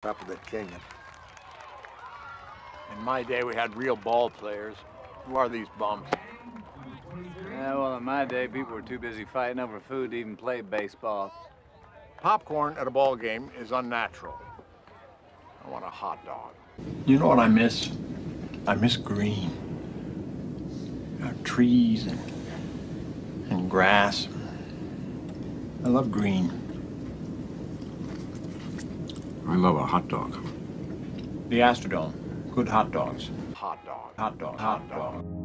Top of the canyon. In my day, we had real ball players. Who are these bums? Yeah, well, in my day, people were too busy fighting over food to even play baseball. Popcorn at a ball game is unnatural. I want a hot dog. You know what I miss? I miss green. Trees and grass. I love green. I love a hot dog. The Astrodome. Good hot dogs. Hot dog. Hot dog. Hot dog.